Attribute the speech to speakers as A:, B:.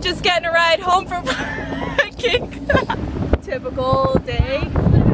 A: just getting a ride home from working. Typical day.